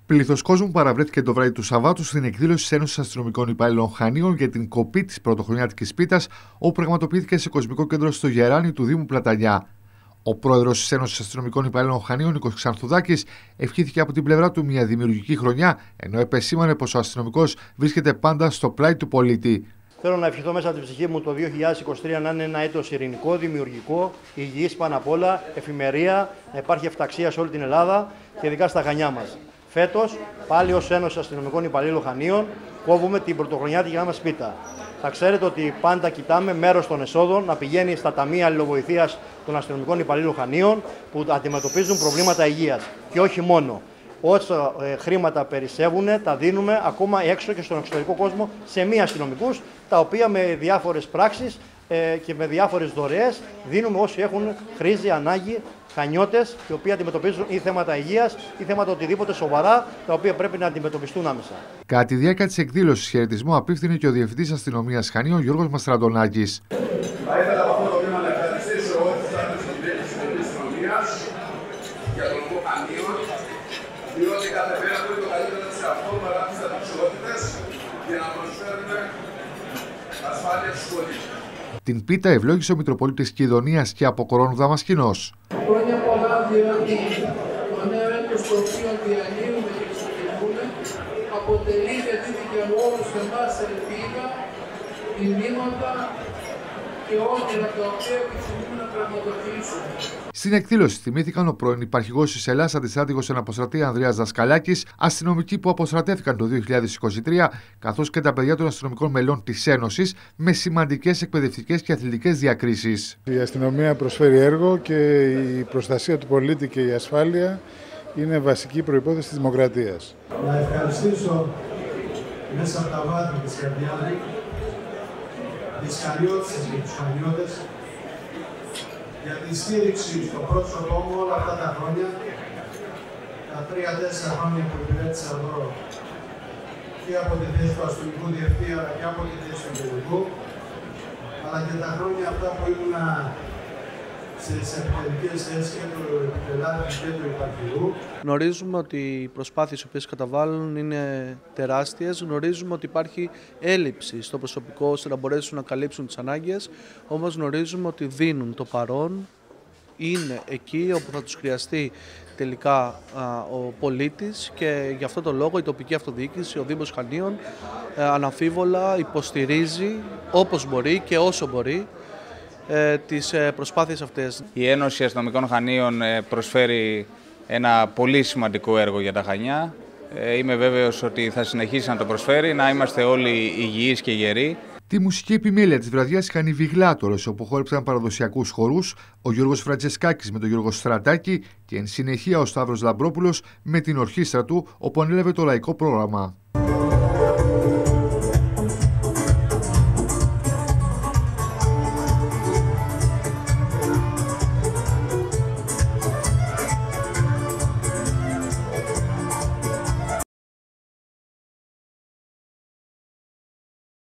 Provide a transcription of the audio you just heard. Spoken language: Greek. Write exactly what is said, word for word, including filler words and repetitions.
Πλήθος κόσμου παραβρέθηκε το βράδυ του Σαββάτου στην εκδήλωση της Ένωσης Αστυνομικών Υπαλλήλων Χανίων για την κοπή της πρωτοχρονιάτικης πίτας, όπου πραγματοποιήθηκε σε κοσμικό κέντρο στο Γεράνι του Δήμου Πλατανιά. Ο πρόεδρος της Ένωσης Αστυνομικών Υπαλλήλων Χανίων, Νίκος Ξανθουδάκης, ευχήθηκε από την πλευρά του μια δημιουργική χρονιά, ενώ επεσήμανε πως ο αστυνομικός βρίσκεται πάντα στο πλάι του πολίτη. Θέλω να ευχηθώ μέσα από την ψυχή μου το δύο χιλιάδες είκοσι τρία να είναι ένα έτος ειρηνικό, δημιουργικό, υγιής πάνω απ' όλα, εφημερία, να υπάρχει ευταξία σε όλη την Ελλάδα και ειδικά στα Χανιά μας. Φέτος, πάλι ως Ένωση Αστυνομικών Υπαλλήλων Χανίων, κόβουμε την πρωτοχρονιάτικη μας πίτα. Θα ξέρετε ότι πάντα κοιτάμε μέρος των εσόδων να πηγαίνει στα ταμεία αλληλοβοηθείας των αστυνομικών υπαλλήλων Χανίων που αντιμετωπίζουν προβλήματα υγείας. Και όχι μόνο. Όσα ε, χρήματα περισσεύουν, τα δίνουμε ακόμα έξω και στον εξωτερικό κόσμο σε μη αστυνομικούς, τα οποία με διάφορες πράξεις ε, και με διάφορες δωρεές δίνουμε όσοι έχουν χρήση, ανάγκη, χανιώτες, οι οποίοι αντιμετωπίζουν ή θέματα υγείας ή θέματα οτιδήποτε σοβαρά, τα οποία πρέπει να αντιμετωπιστούν άμεσα. Κατά τη διάρκεια της εκδήλωσης, χαιρετισμό απίφθινε και ο Διευθυντής Αστυνομίας Χανίων, Γιώργος Μαστραντονάκης. Θα ήθελα από αυτό το βήμα να ευχαριστήσω όλους τους άντρες της αστυνομίας για τον λόγο Χανίων, διότι κάθε μέρα που είναι το καλύτερο της εαυτό παρά τις αντικσότητες για να προσφέρουμε ασφάλεια στους πολίτες. Την πίτα ευλόγησε ο Μητροπολίτης Κιδωνίας και Αποκορώνου Δαμασκηνός. Χρόνια πολλά, διότι το νέο έτος το οποίο διανύουμε και ξεκινούμε αποτελεί και δίδει και όλους εμάς ελπίδα, μηνύματα και όνειρα τα οποία επιθυμούμε να πραγματοποιήσουμε. Στην εκδήλωση θυμήθηκαν ο πρώην υπαρχηγός της Ελλάδας, αντιστράτηγος εν αποστρατεία Ανδρέας Δασκαλάκης, αστυνομικοί που αποστρατεύτηκαν το δύο χιλιάδες είκοσι τρία, καθώς και τα παιδιά των αστυνομικών μελών της Ένωσης, με σημαντικές εκπαιδευτικές και αθλητικές διακρίσεις. Η αστυνομία προσφέρει έργο και η προστασία του πολίτη και η ασφάλεια είναι βασική προϋπόθεση της δημοκρατίας. Να ευχαριστήσω μέσα από τα βάθη της καρδιάς μου τις χανιώτισσες και τους χανιώτες για τη στήριξη στο πρόσωπό μου όλα αυτά τα χρόνια, τα τρία-τέσσερα χρόνια που υπηρέτησα εδώ και από τη θέση του αστυνομικού διευθυντή αλλά και από τη θέση του τελικού, αλλά και τα χρόνια αυτά που ήμουνα στις επιθετικές θέσεις και του επιτελάτου και του υπαρχηγού. Γνωρίζουμε ότι οι προσπάθειες που καταβάλουν είναι τεράστιες. Γνωρίζουμε ότι υπάρχει έλλειψη στο προσωπικό ώστε να μπορέσουν να καλύψουν τις ανάγκες. Όμως γνωρίζουμε ότι δίνουν το παρόν, είναι εκεί όπου θα τους χρειαστεί τελικά α, ο πολίτης και γι' αυτό το λόγο η τοπική αυτοδιοίκηση, ο Δήμος Χανίων, ε, αναμφίβολα υποστηρίζει όπως μπορεί και όσο μπορεί τις προσπάθειες αυτές. Η Ένωση Αστυνομικών Χανίων προσφέρει ένα πολύ σημαντικό έργο για τα Χανιά. Είμαι βέβαιος ότι θα συνεχίσει να το προσφέρει, να είμαστε όλοι υγιείς και γεροί. Τη μουσική επιμέλεια της βραδιάς είχαν οι Βιγλάτορες, όπου χόρεψαν παραδοσιακούς χορούς, ο Γιώργος Φραντζεσκάκης με τον Γιώργο Στρατάκη και εν συνεχεία ο Σταύρος Λαμπρόπουλος με την ορχήστρα του, όπου ανέλαβε το λαϊκό πρόγραμμα.